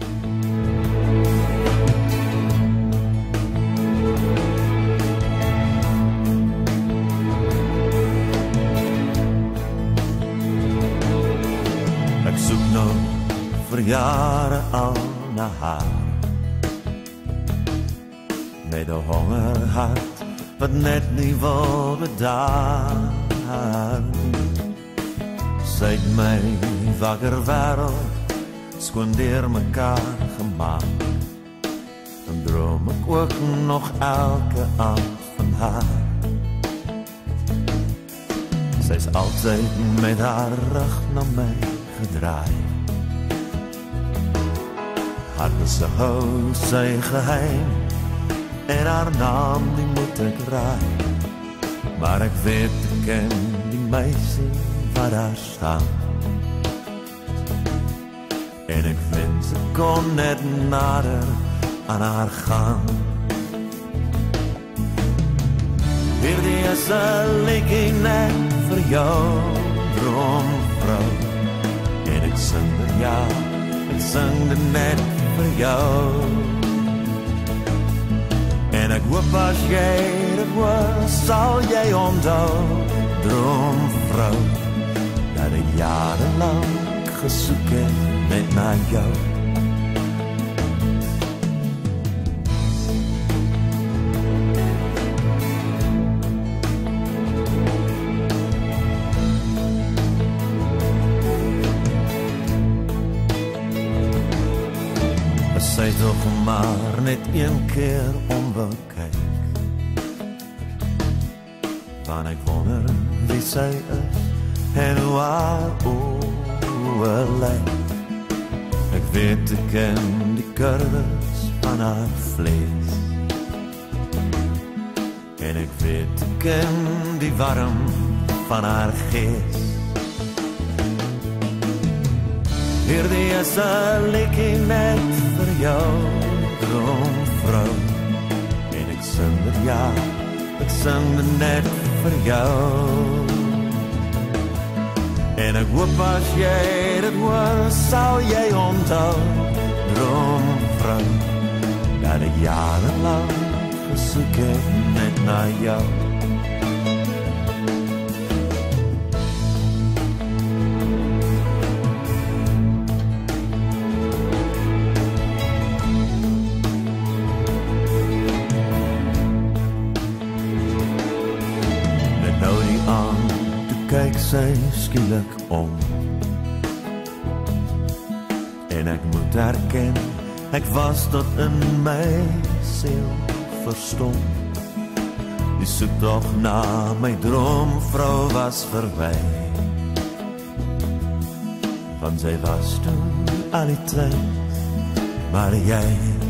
Ek soek nou vir jare al na haar, met 'n honger hart wat net nie wil bedaan. Sy het my wakker wêreld skoon deur mekaar gemaak, en droom ek ook nog elke aand van haar. Sy is altyd met haar rug na my gedraai, harte se hou sy geheim, en haar naam die moet ek raai, maar ek weet ek ken die meisie wat daar staan, en ek vind sy kon net nader aan haar gaan. Hierdie is 'n liedjie net vir jou, droomvrou, en ek sing dit, ja, ek sing dit net vir jou. En ek hoop as jy dit hoor, sal jy onthou, droomvrou, dat ek jarenlang gesoek het net na jou. As sy toch maar net een keer om wil kyk, want ek wonder wie sy is en hoe haar oë lyk. Ek weet ek ken die kurwes van haar vlees, en ek weet ek ken die warm van haar gees. Hierdie is 'n liedjie net vir jou, droomvrou, en ek sing dit, ja, ek sing dit net vir jou. En ek hoop as jy dit hoor, sal jy onthou, droomvrou, dat ek jarenlang gesoek het net na jou. Kyk sy skielik om, en ek moet erken, ek was tot in my siel verstom. Die soektog na my droomvrou was verby, want sy was toe al die tyd, maar jy.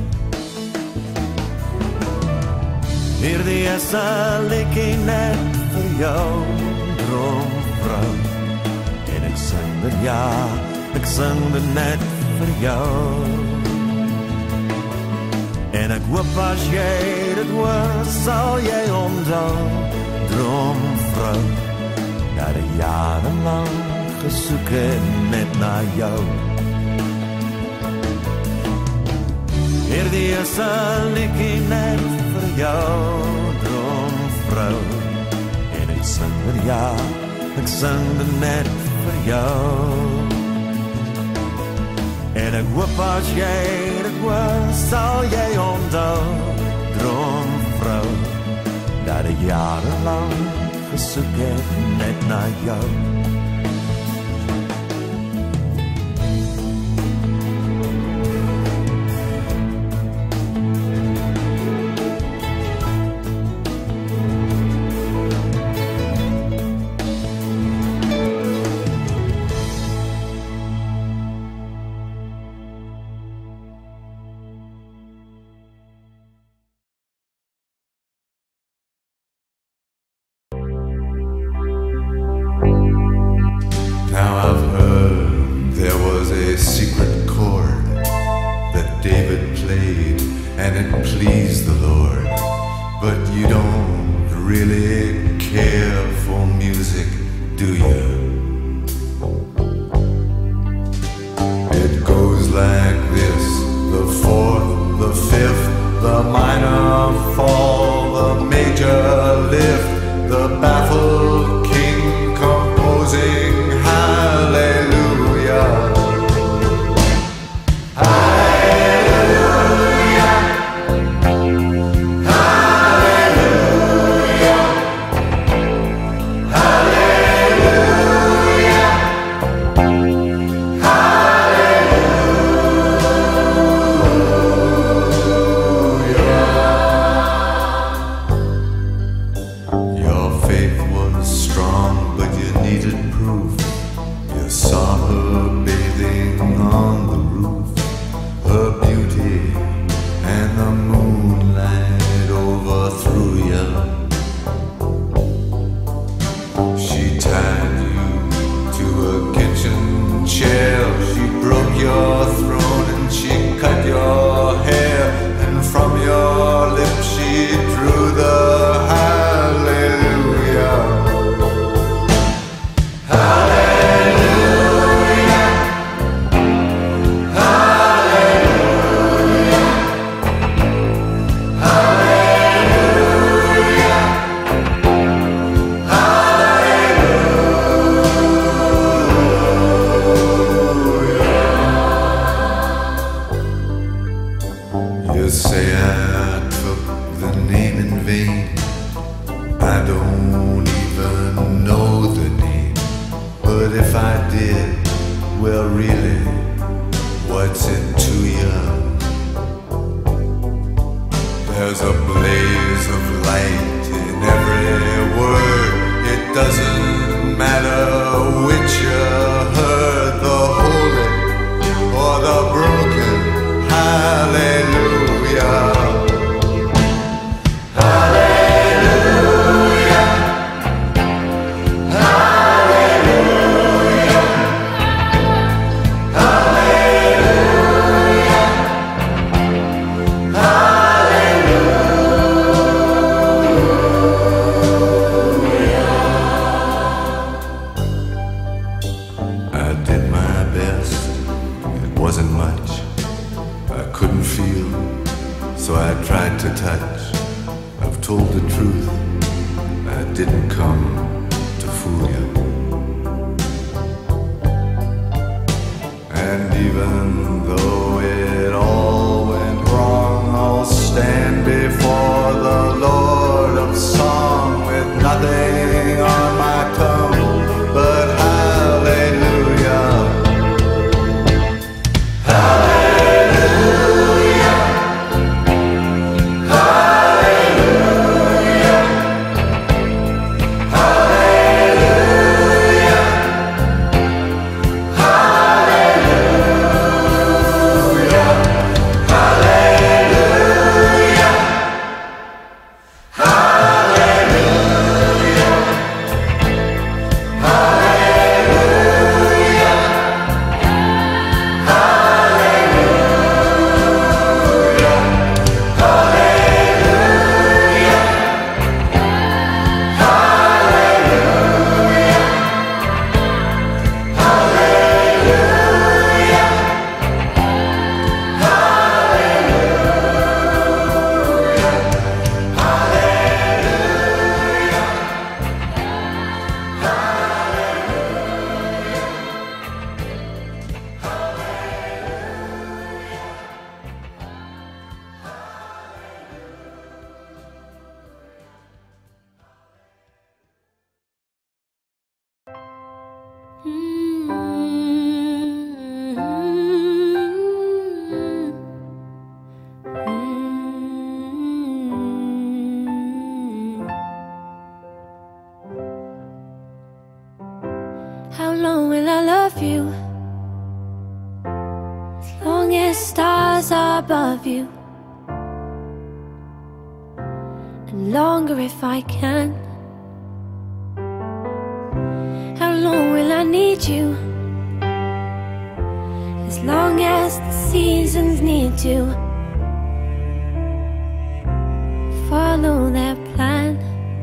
Hierdie is 'n liedjie net vir jou, droomvrou, en ek sing dit, ja, ek sing dit net vir jou. En ek hoop as jy dit hoor, sal jy onthou, droomvrou, dat ek jarenlang gesoek het net na jou. Hierdie is 'n liedjie net vir jou, droomvrou, en ek sing dit, ja, ek sing dit net vir jou. En ek hoop as jy dit hoor, sal jy onthou, droomvrou, dat ek jarenlang gesoek het net na jou. what's it to you? There's a blaze of light in every word. It doesn't matter which you heard, the holy or the broken. Hallelujah. Hallelujah. Hallelujah. Hallelujah. Hallelujah. I did my best. It wasn't much. I couldn't feel, so I tried to touch. I've told the truth. I didn't come to fool you. And even though it all went wrong, I'll stand before the Lord of Song with nothing on my tongue but hallelujah. Hallelujah. Hallelujah. Hallelujah. Hallelujah. Hallelujah. How long will I love you? As long as stars are above you, and longer if I can. How long will I need you? As long as the seasons need to follow their plan.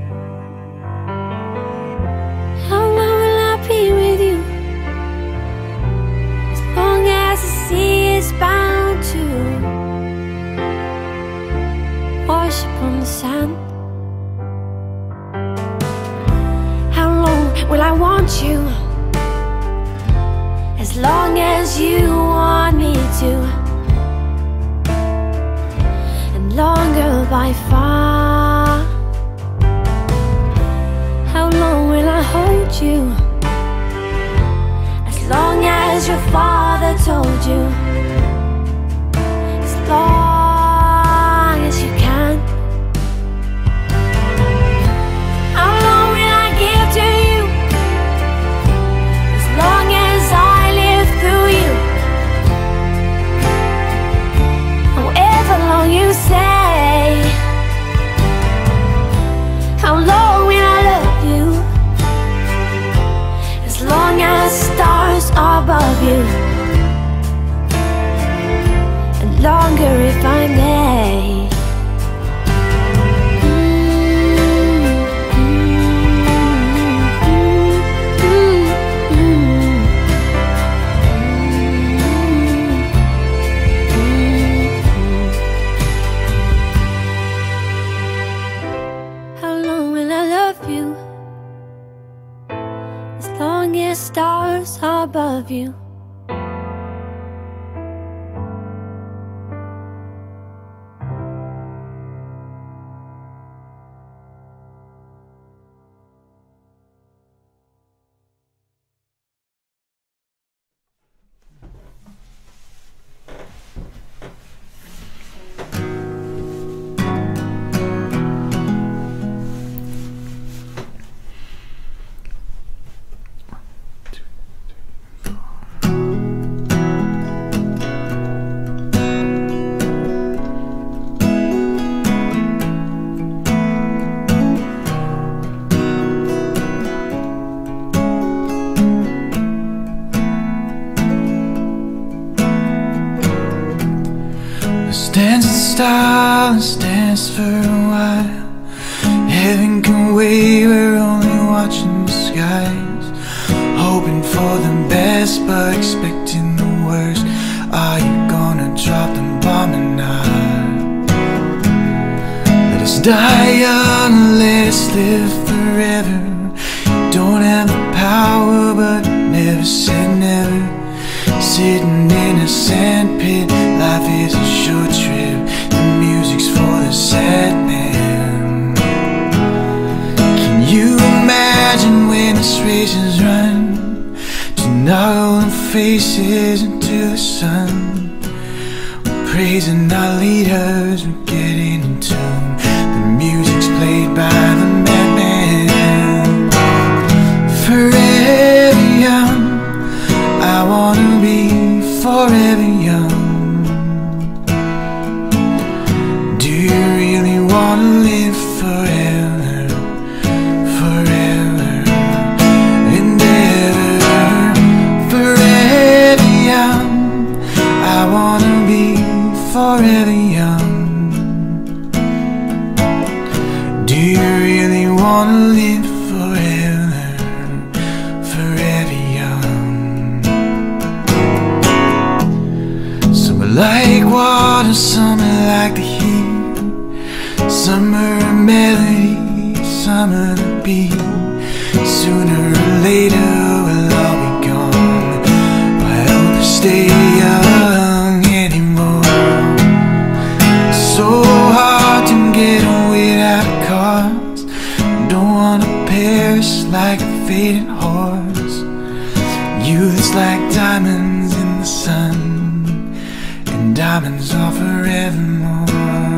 How long will I be with you? As long as the sea is bound to wash upon the sand. How long will I want you? As long as you want me to, and longer by far. How long will I hold you? As long as your father told you, as long as you can. How long will I give to you? As long as I live through you. However long you say. How long will I love you? As long as stars are above you, and longer if I may. How long will I love you? As long as stars are above you. style and dance for a while. Heaven can wait, we're only watching the skies, hoping for the best but expecting the worst. Are you gonna drop the bomb or not? Let us die young, let us live forever. Don't have the power but never said never. Sitting in a sandpit, life is a short trip. The music's for the sad man. Can you imagine when this race is run, to knock all the faces into the sun? We're praising our leaders, we're getting in tune. The music's played by the madman. Forever young, I wanna be forever young. Do you really wanna live forever, forever and ever? Forever young, I wanna be forever young. Do you really wanna live forever, forever young? Some are like water, some are like the heat. Some are a melody, some are the beat. Sooner or later we'll all be gone. Why don't we stay young anymore? So hard to get without a cause. Don't wanna perish like a fading horse. Youth's like diamonds in the sun, and diamonds are forevermore.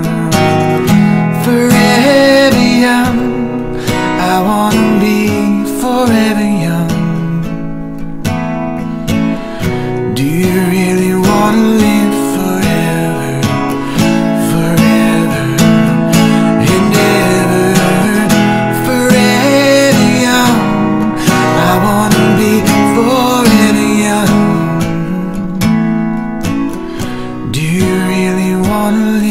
Forever young, I wanna be forever young. Do you really wanna live forever, forever and ever? Forever young, I wanna be forever young. Do you really wanna live